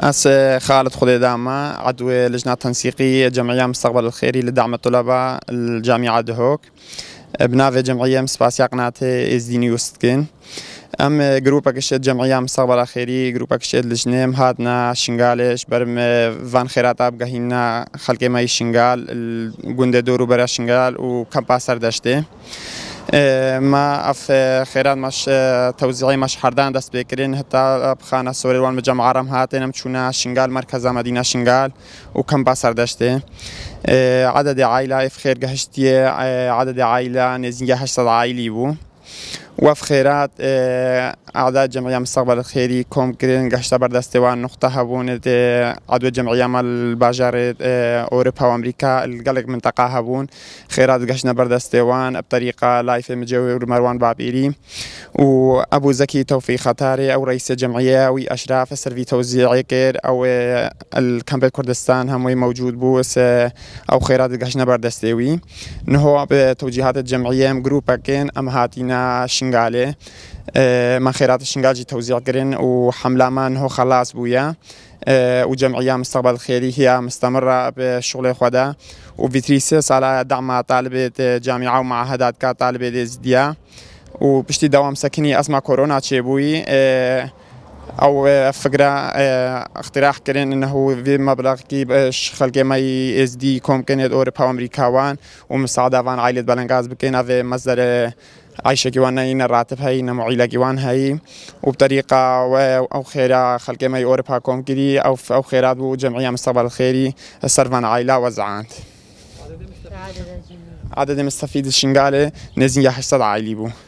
أس خالد خليدامة عضو لجنة تنسيقية جمعية مستقبل الخيري لدعم الطلبة الجامعة دهوك بنافي جمعية مسباسيا قناتي إزديني وستكين أم جروبا كشت جمعية مستقبل الخيري جروبا كشت لجنة هادنا شنغالش برم فان خيرات أبجهينا خلق ماي شنغال الجند دورو برا شنغال وكمباسر داشته ما اف خيرات مش توزيعي مش حردان دست بكرين حتى بخانة سوري وان مجمع عرم هاتين مشونا شنغال مركز مدينة شنغال وكم باسر داشته عدد عائلة في خير جهشتية عدد عائلة نزين جهشت عائلي بو وفي خيرات أعداد جمعية مستقبل الخيري كوم كرين قشت بردستوان نقطة هبون عدو جمعية مال الباجار أوروبا وأمريكا القلق منطقة هبون خيرات قشنا بردستوان بطريقة لايف مجاور مروان بابيري وأبو زكي توفيق خطاري أو رئيس الجمعية وأشراف السرفي توزيعي كير أو الكامبيل كردستان هم موجود بوس أو خيرات قشنا بردستوي نهو بتوجيهات الجمعية جروبا كين أم هاتينا شنغالي ما خيرات الشنغاجي توزيع قرن وحملة ما هو خلاص بويا وجمعية مستقبل الخيري هي مستمرة بشغل خدا وفيتريسس على دعم طالبة جامعة ومعهدات كطالبة ازديا وبشتي دوام سكني أسمع كورونا تشيبوي أو فكرة اقتراح كرين إنه في مبلغ كي خلق ماي اس دي كوم كانت أوروبا وأمريكا وان ومساعدة وان عائلة بلنغاز بكينا في مصدر عايشة كيوان هاي الراتب هاي معيلة كيوان هاي وبطريقة أو خيرا خلق ماي أوروبا كوم كدي أو خيرات وجمعية مستقبل الخيري السرفان عائلة وزعانت عدد مستفيد الشنغالي نزين يحصل عائلي بو